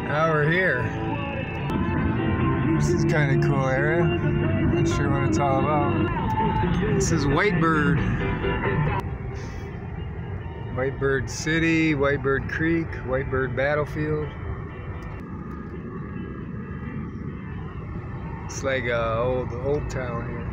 Now we're here. This is kind of cool area. Not sure what it's all about. This is Whitebird. Whitebird City, Whitebird Creek, Whitebird Battlefield. It's like a old town here.